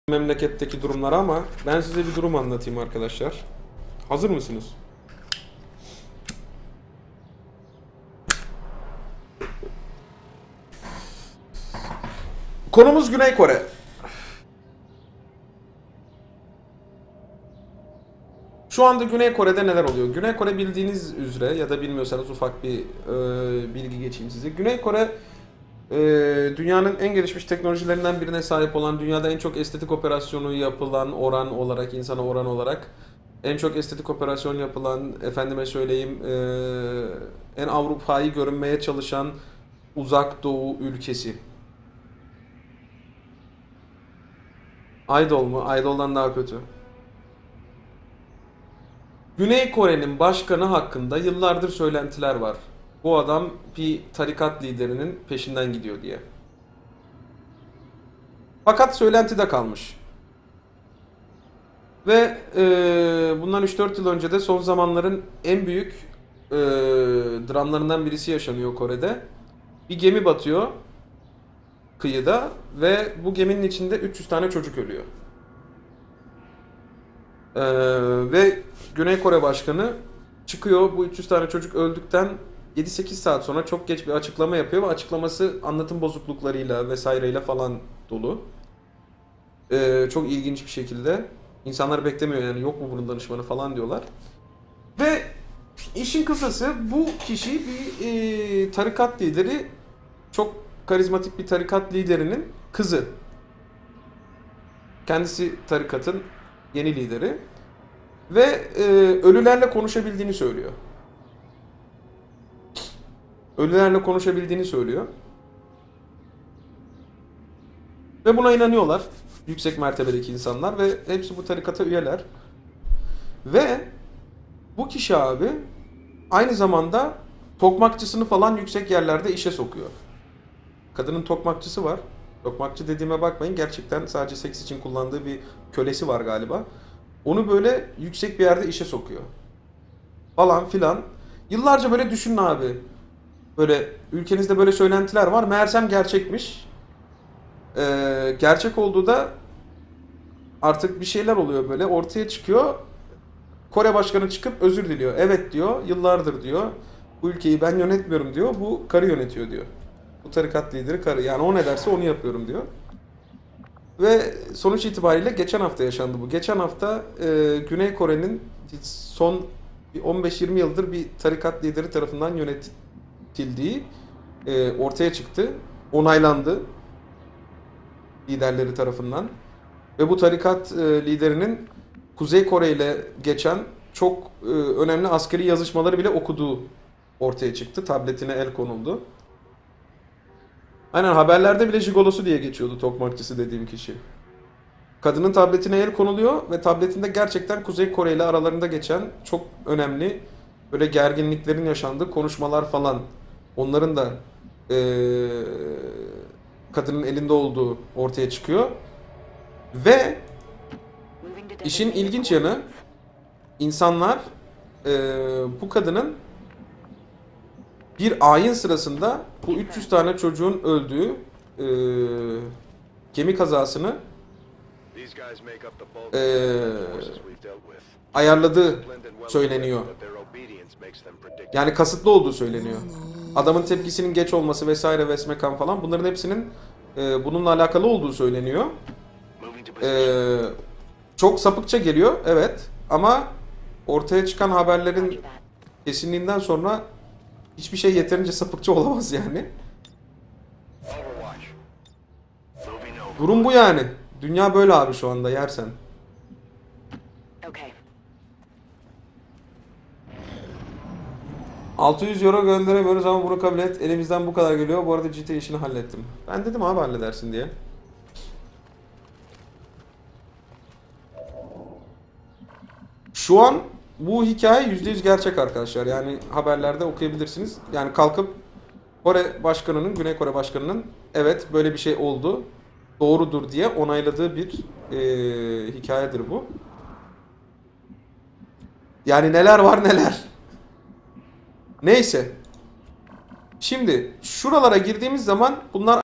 memleketteki durumları ama ben size bir durum anlatayım arkadaşlar. Hazır mısınız? Konumuz Güney Kore. Şu anda Güney Kore'de neler oluyor? Güney Kore bildiğiniz üzere ya da bilmiyorsanız ufak bir bilgi geçeyim size. Güney Kore dünyanın en gelişmiş teknolojilerinden birine sahip olan, dünyada en çok estetik operasyonu yapılan oran olarak, insana oran olarak en çok estetik operasyon yapılan, efendime söyleyeyim, en Avrupa'yı görünmeye çalışan uzak doğu ülkesi. Idol mu? Idol'dan daha kötü. Güney Kore'nin başkanı hakkında yıllardır söylentiler var. Bu adam bir tarikat liderinin peşinden gidiyor diye. Fakat söylentide kalmış. Ve bundan 3-4 yıl önce de son zamanların en büyük dramlarından birisi yaşanıyor Kore'de. Bir gemi batıyor kıyıda ve bu geminin içinde 300 tane çocuk ölüyor. Ve Güney Kore Başkanı çıkıyor, bu 300 tane çocuk öldükten 7-8 saat sonra çok geç bir açıklama yapıyor ve açıklaması anlatım bozukluklarıyla vesaireyle falan dolu. Çok ilginç bir şekilde. İnsanlar beklemiyor, yani yok mu bunun danışmanı falan diyorlar. Ve işin kısası, bu kişi bir tarikat lideri, çok karizmatik bir tarikat liderinin kızı. Kendisi tarikatın yeni lideri. Ve ölülerle konuşabildiğini söylüyor. Ölülerle konuşabildiğini söylüyor. Ve buna inanıyorlar yüksek mertebedeki insanlar ve hepsi bu tarikata üyeler. Ve bu kişi abi aynı zamanda tokmakçısını falan yüksek yerlerde işe sokuyor. Kadının tokmakçısı var. Tokmakçı dediğime bakmayın, gerçekten sadece seks için kullandığı bir kölesi var galiba. Onu böyle yüksek bir yerde işe sokuyor. Falan filan. Yıllarca böyle düşünün abi. Böyle ülkenizde böyle söylentiler var. Meğersem gerçekmiş. Gerçek olduğu da artık bir şeyler oluyor böyle. Ortaya çıkıyor. Kore Başkanı çıkıp özür diliyor. Evet diyor. Yıllardır diyor. Bu ülkeyi ben yönetmiyorum diyor. Bu karı yönetiyor diyor. Bu tarikat lideri karı. Yani o ne derse onu yapıyorum diyor. Ve sonuç itibariyle geçen hafta yaşandı bu. Geçen hafta Güney Kore'nin son 15-20 yıldır bir tarikat lideri tarafından yönetildiği ortaya çıktı. Onaylandı liderleri tarafından. Ve bu tarikat liderinin Kuzey Kore ile geçen çok önemli askeri yazışmaları bile okuduğu ortaya çıktı. Tabletine el konuldu. Aynen, haberlerde bile jigolosu diye geçiyordu tokmakçısı dediğim kişi. Kadının tabletine el konuluyor ve tabletinde gerçekten Kuzey Kore ile aralarında geçen çok önemli böyle gerginliklerin yaşandığı konuşmalar falan. Onların da kadının elinde olduğu ortaya çıkıyor. Ve işin ilginç yanı, insanlar bu kadının bir ayin sırasında bu 300 tane çocuğun öldüğü gemi kazasını ayarladığı söyleniyor. Yani kasıtlı olduğu söyleniyor. Adamın tepkisinin geç olması vesaire vesmekan falan, bunların hepsinin bununla alakalı olduğu söyleniyor. Çok sapıkça geliyor, evet, ama ortaya çıkan haberlerin kesinliğinden sonra hiçbir şey yeterince sapıkça olamaz yani. Durum bu yani. Dünya böyle abi şu anda, yersen. €600 gönderemiyoruz ama bunu kabul et. Elimizden bu kadar geliyor. Bu arada GT işini hallettim. Ben dedim abi halledersin diye. Şu an bu hikaye %100 gerçek arkadaşlar. Yani haberlerde okuyabilirsiniz. Yani kalkıp Kore Başkanı'nın, Güney Kore Başkanı'nın evet böyle bir şey oldu, doğrudur diye onayladığı bir hikayedir bu. Yani neler var neler. Neyse. Şimdi şuralara girdiğimiz zaman bunlar